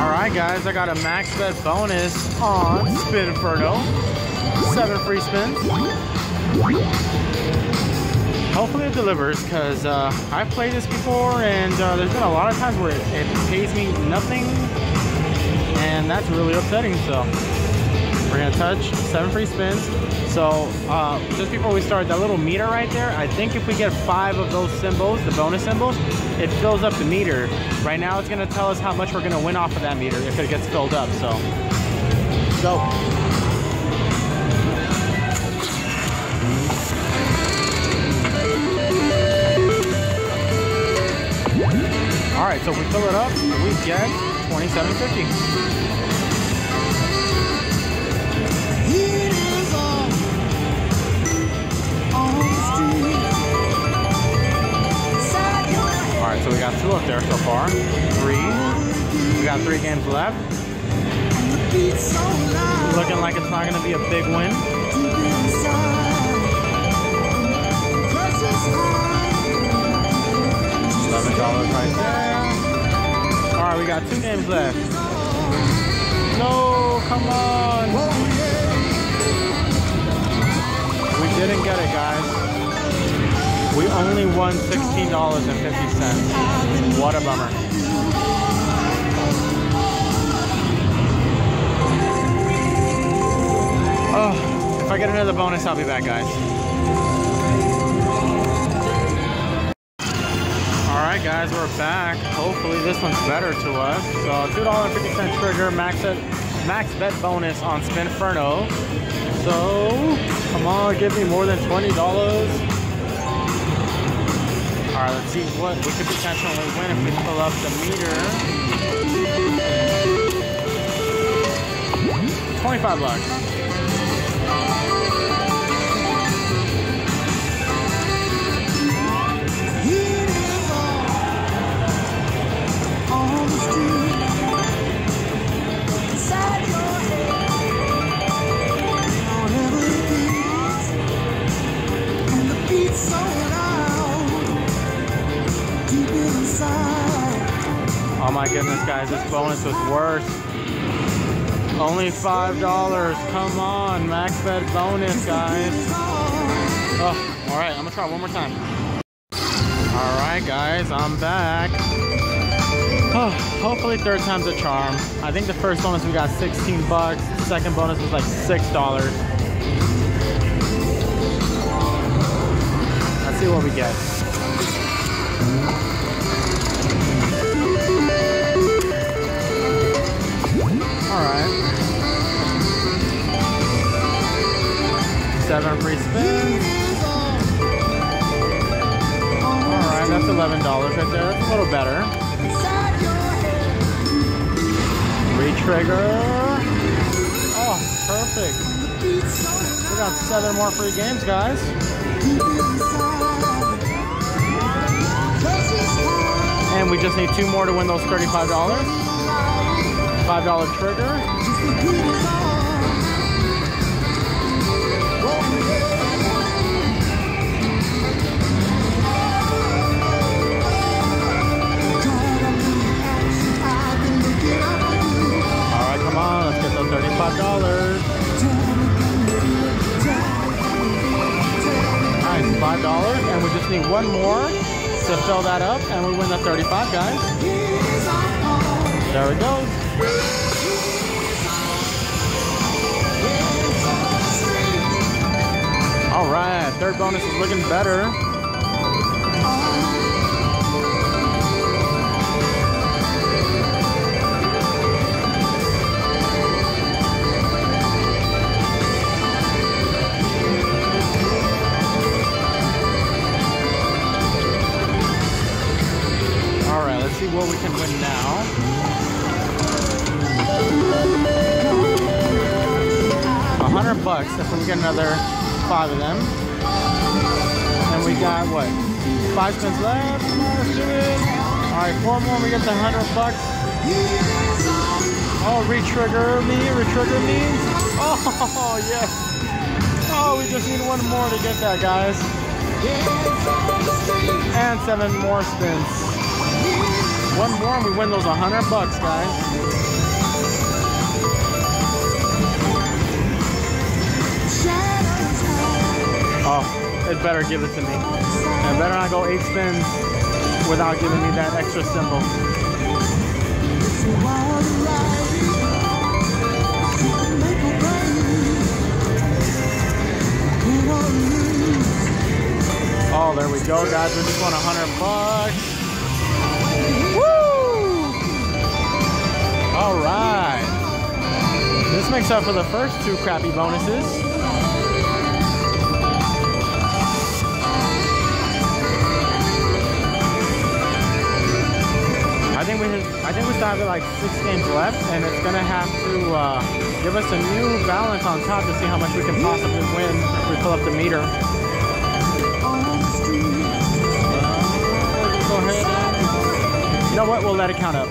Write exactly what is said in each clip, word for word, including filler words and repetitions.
Alright guys, I got a Max Bet bonus on Spin Ferno. Seven free spins. Hopefully it delivers, because uh, I've played this before and uh, there's been a lot of times where it, it pays me nothing, and that's really upsetting. So we're gonna touch seven free spins. So uh, just before we start, that little meter right there, I think if we get five of those symbols, the bonus symbols, it fills up the meter. Right now it's gonna tell us how much we're gonna win off of that meter if it gets filled up. So go. All right, so if we fill it up, we get twenty-seven fifty. All right, so we got two up there so far. Three. We got three games left. Looking like it's not going to be a big win. eleven dollars right there. All right, we got two games left. No, come on. We didn't get it, guys. We only won sixteen dollars and fifty cents. What a bummer. Oh, if I get another bonus, I'll be back, guys. Alright guys, we're back. Hopefully this one's better to us. So two dollars and fifty cent trigger, max bet, max bet bonus on Spin Ferno. So come on, give me more than twenty dollars. Alright, let's see what we could potentially win if we fill up the meter. twenty-five bucks. Oh my goodness, guys, this bonus was worse. Only five dollars. Come on, max bet bonus, guys. Oh, all right, I'm gonna try one more time. All right, guys, I'm back. Oh, hopefully third time's a charm. I think the first bonus we got sixteen bucks. The second bonus was like six dollars. Let's see what we get. Alright. Seven free spins. Alright, that's eleven dollars right there. That's a little better. Retrigger. Oh, perfect. We got seven more free games, guys. And we just need two more to win those thirty-five dollars. five dollar trigger. Alright, come on, let's get those thirty-five dollars. Nice, five dollars, and we just need one more to fill that up, and we win the thirty-five, guys. There we go. All right, third bonus is looking better. All right, let's see what we can win now. A hundred bucks if we get another five of them. And we got what? Five spins left. Come on, let's do it. Alright, four more, we get the hundred bucks. Oh, retrigger me, retrigger me. Oh yes. Oh, we just need one more to get that, guys. And seven more spins. One more and we win those a hundred bucks, guys. Oh, it better give it to me. It better not go eight spins without giving me that extra symbol. Oh, there we go, guys. We just won a hundred bucks. Woo! All right. This makes up for the first two crappy bonuses. I think we I think we still have like six games left, and it's gonna have to uh, give us a new balance on top to see how much we can possibly win if we pull up the meter. Go ahead and, you know what? We'll let it count up.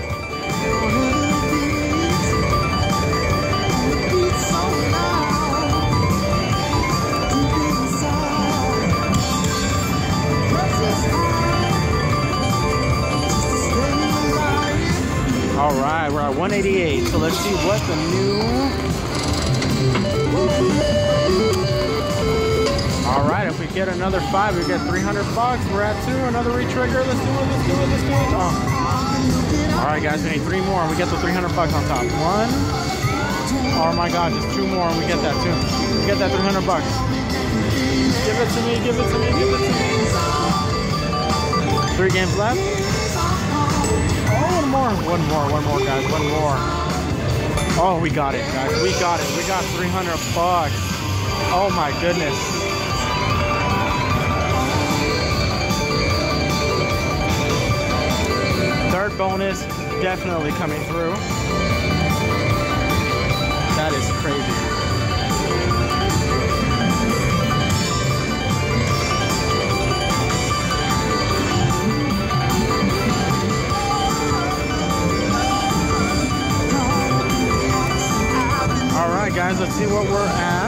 All right, we're at one eighty-eight. So let's see what the new. All right, if we get another five, we get three hundred bucks. We're at two. Another retrigger. Let's do it. Let's do it. Let's do it. Oh. All right, guys, we need three more, and we get the three hundred bucks on top. One. Oh my God, just two more, and we get that too. We get that three hundred bucks. Give it to me. Give it to me. Give it to me. Three games left. Oh, one more. One more. One more, guys. One more. Oh, we got it, guys. We got it. We got three hundred bucks. Oh my goodness. Third bonus definitely coming through. That is crazy. All right, guys, let's see what we're at.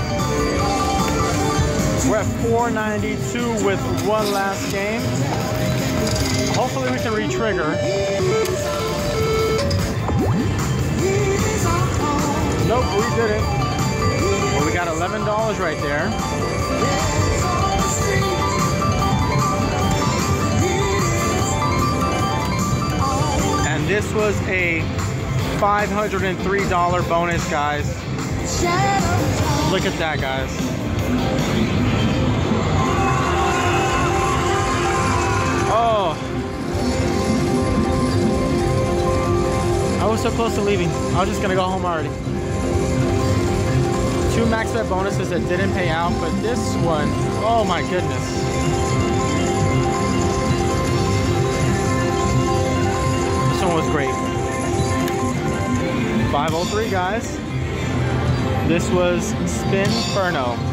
We're at four ninety-two with one last game. Hopefully we can re-trigger. Nope, we didn't. Well, we got eleven dollars right there. And this was a five hundred three dollar bonus, guys. Look at that, guys. Oh, I was so close to leaving. I was just gonna go home already. Two max bet bonuses that didn't pay out, but this one, oh my goodness. This one was great. five oh three, guys. This was Spin Ferno.